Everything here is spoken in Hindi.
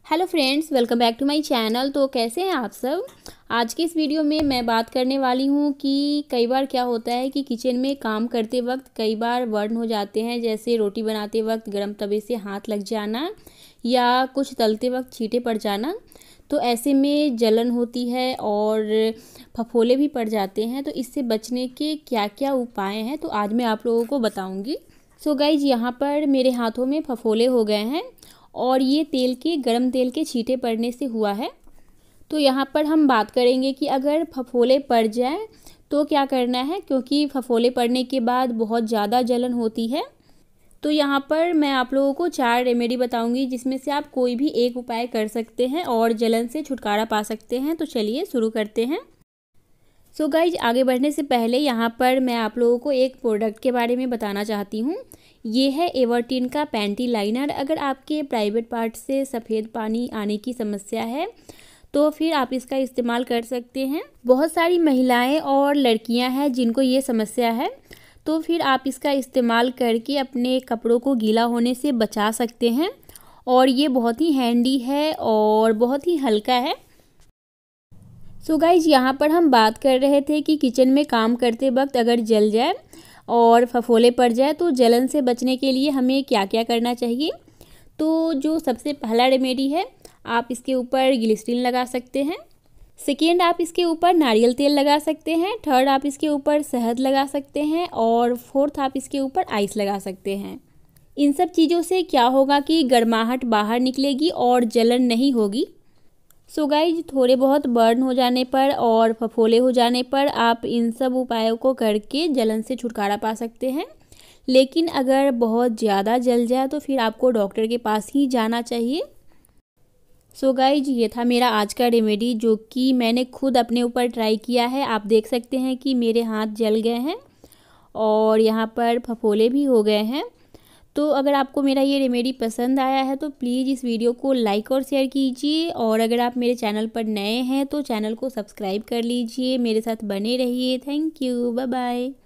Hello friends, welcome back to my channel. तो कैसे हैं आप सब। आज की इस वीडियो में मैं बात करने वाली हूँ कि कई बार क्या होता है कि किचन में काम करते वक्त कई बार बर्न हो जाते हैं, जैसे रोटी बनाते वक्त गर्म तवे से हाथ लग जाना या कुछ तलते वक्त छींटे पड़ जाना। तो ऐसे में जलन होती है और फफोले भी पड़ जाते हैं। तो इससे बचने के क्या क्या उपाय हैं तो आज मैं आप लोगों को बताऊँगी। सो गाइज, यहाँ पर मेरे हाथों में फफोले हो गए हैं और ये गरम तेल के छींटे पड़ने से हुआ है। तो यहाँ पर हम बात करेंगे कि अगर फफोले पड़ जाए तो क्या करना है, क्योंकि फफोले पड़ने के बाद बहुत ज़्यादा जलन होती है। तो यहाँ पर मैं आप लोगों को 4 रेमेडी बताऊंगी, जिसमें से आप कोई भी एक उपाय कर सकते हैं और जलन से छुटकारा पा सकते हैं। तो चलिए शुरू करते हैं। सो गाइज, आगे बढ़ने से पहले यहाँ पर मैं आप लोगों को एक प्रोडक्ट के बारे में बताना चाहती हूँ। ये है एवर्टीन का पैंटी लाइनर। अगर आपके प्राइवेट पार्ट से सफ़ेद पानी आने की समस्या है तो फिर आप इसका इस्तेमाल कर सकते हैं। बहुत सारी महिलाएं और लड़कियां हैं जिनको ये समस्या है, तो फिर आप इसका इस्तेमाल करके अपने कपड़ों को गीला होने से बचा सकते हैं। और ये बहुत ही हैंडी है और बहुत ही हल्का है। सो गाइज, यहाँ पर हम बात कर रहे थे कि किचन में काम करते वक्त अगर जल जाए और फफोले पड़ जाए तो जलन से बचने के लिए हमें क्या क्या करना चाहिए। तो जो सबसे पहला रेमेडी है, आप इसके ऊपर ग्लिसरीन लगा सकते हैं। सेकेंड, आप इसके ऊपर नारियल तेल लगा सकते हैं। थर्ड, आप इसके ऊपर शहद लगा सकते हैं। और फोर्थ, आप इसके ऊपर आइस लगा सकते हैं। इन सब चीज़ों से क्या होगा कि गर्माहट बाहर निकलेगी और जलन नहीं होगी। सो गाइज, थोड़े बहुत बर्न हो जाने पर और फफोले हो जाने पर आप इन सब उपायों को करके जलन से छुटकारा पा सकते हैं। लेकिन अगर बहुत ज़्यादा जल जाए तो फिर आपको डॉक्टर के पास ही जाना चाहिए। सो गाइज, ये था मेरा आज का रेमेडी, जो कि मैंने खुद अपने ऊपर ट्राई किया है। आप देख सकते हैं कि मेरे हाथ जल गए हैं और यहाँ पर फफोले भी हो गए हैं। तो अगर आपको मेरा ये रेमेडी पसंद आया है तो प्लीज़ इस वीडियो को लाइक और शेयर कीजिए। और अगर आप मेरे चैनल पर नए हैं तो चैनल को सब्सक्राइब कर लीजिए। मेरे साथ बने रहिए। Thank you, bye bye.